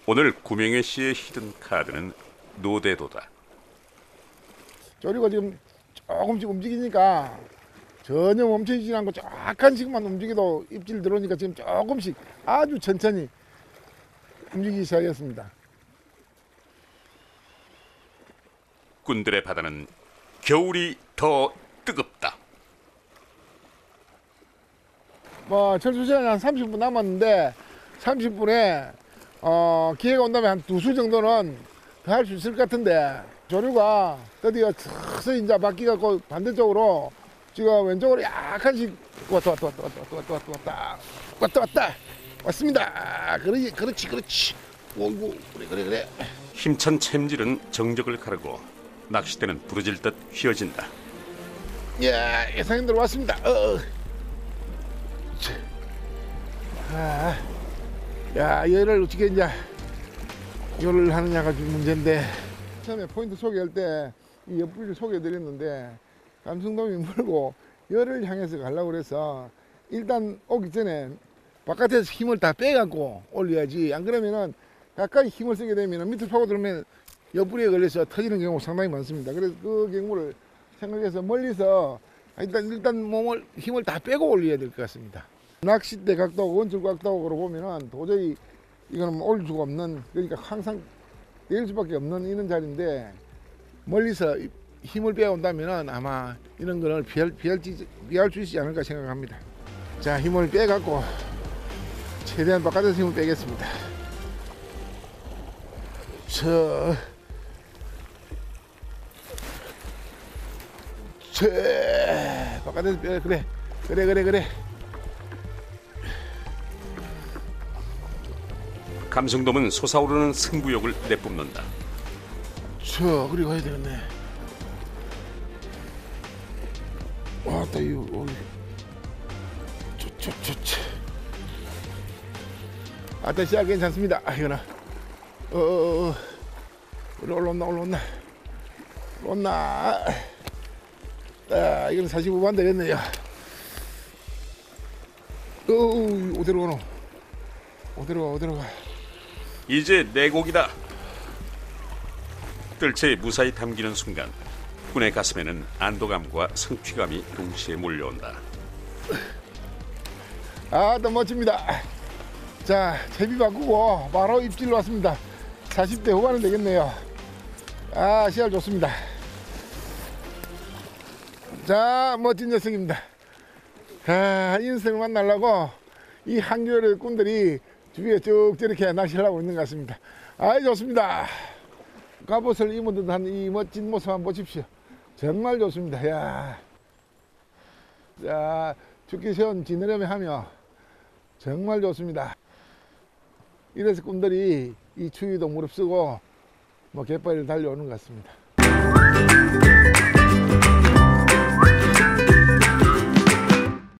오늘 구명혜 씨의 히든 카드는 노대도다. 조류가 지금 조금씩 움직이니까 전혀 멈춰지지 않고 약간씩만 움직여도 입질 들어오니까 지금 조금씩 아주 천천히 움직이기 시작했습니다. 꾼들의 바다는 겨울이 더 뜨겁다. 뭐 철수 시간이 한 30분 남았는데 30분에 기회가 온다면 한 2수 정도는 더 할 수 있을 것 같은데 조류가 드디어 서서히 이제 바뀌갖고 반대쪽으로 지금 왼쪽으로 약간씩 왔다 왔습니다. 그렇지 오이고 그래 힘찬 챔질은 정적을 가르고 낚싯대는 부러질 듯 휘어진다. 예, 예상인 대로 왔습니다. 야, 얘를 어떻게 이제 요를 하느냐가 좀 문제인데 처음에 포인트 소개할 때 이 옆구리를 소개해드렸는데 감성돔이 물고 열을 향해서 가려고 그래서 일단 오기 전에 바깥에서 힘을 다 빼갖고 올려야지. 안 그러면은 가까이 힘을 쓰게 되면 밑으로 파고들면 옆구리에 걸려서 터지는 경우가 상당히 많습니다. 그래서 그 경우를 생각해서 멀리서 일단 몸을 힘을 다 빼고 올려야 될 것 같습니다. 낚싯대 각도하고 원줄 각도하고 보면은 도저히 이거는 올 수가 없는, 그러니까 항상 내릴 수밖에 없는 이런 자리인데 멀리서 힘을 빼온다면은 아마 이런 거를 피할 수 있지 않을까 생각합니다. 자, 힘을 빼갖고 최대한 바깥에서 힘을 빼겠습니다. 바깥에서 빼. 그래. 감성돔은 솟아오르는 승부욕을 내뿜는다. 그리 가야 되겠네. 왔다 이거. 아따 씨야 괜찮습니다. 이거는 올라온나. 이거는 45만 되겠네요. 어디로 가. 이제 내 고기다. 뜰채에 무사히 담기는 순간 꾼의 가슴에는 안도감과 성취감이 동시에 몰려온다. 더 멋집니다. 자, 채비 바꾸고 바로 입질로 왔습니다. 40대 후반은 되겠네요. 씨알 좋습니다. 자, 멋진 녀석입니다. 이 녀석을 만나려고 이 한겨울의 꾼들이 주위에 쭉 저렇게 낚시를 하고 있는 것 같습니다. 좋습니다. 갑옷을 입은 듯한 이 멋진 모습 한번 보십시오. 정말 좋습니다. 자, 죽기 쉬운 지느러미 하며 정말 좋습니다. 이래서 꾼들이 이 추위도 무릅쓰고 갯바위를 달려오는 것 같습니다.